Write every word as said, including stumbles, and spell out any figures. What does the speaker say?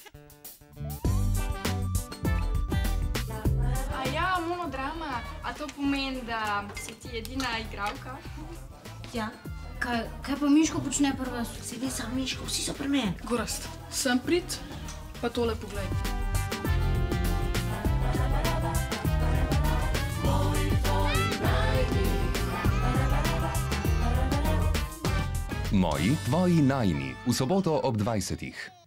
A ja, monodrama, a to pomeni, da si ti edina igralka? Ja. Kaj, kaj pa Miško počne pri vas? Sedi sam Miško, vsi so pri meni. Gorazd, sem prid, pa tole poglej. Moji, tvoji, najini. V soboto ob dvajsetih.